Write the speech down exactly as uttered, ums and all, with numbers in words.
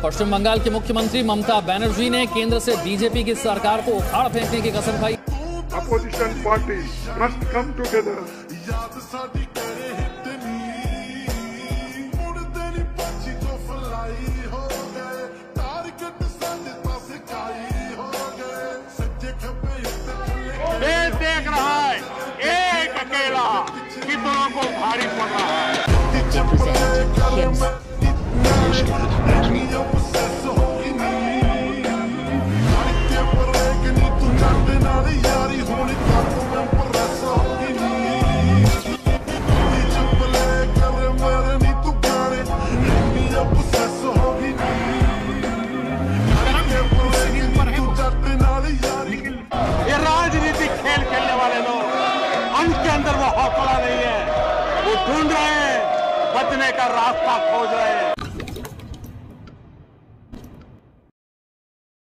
पश्चिम बंगाल की मुख्यमंत्री ममता बनर्जी ने केंद्र से बीजेपी की सरकार को उखाड़ फेंकने की कसम खाई। Opposition parties must come together. देश देख रहा है एक अकेला कितनों को भारी पड़ रहा है। ये राजनीतिक खेल खेलने वाले लोग, उनके अंदर वो हौसला नहीं है, वो ढूंढ रहे हैं, बचने का रास्ता खोज रहे हैं।